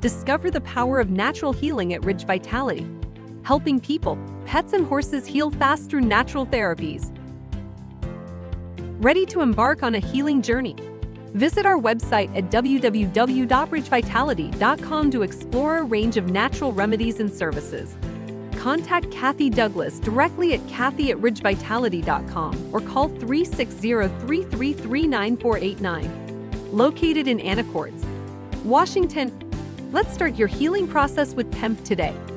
Discover the power of natural healing at Ridge Vitality, helping people, pets, and horses heal fast through natural therapies. Ready to embark on a healing journey? Visit our website at www.ridgevitality.com to explore a range of natural remedies and services. Contact Kathy Douglas directly at kathy@ridgevitality.com or call 360-333-9489. Located in Anacortes, Washington. Let's start your healing process with PEMF today.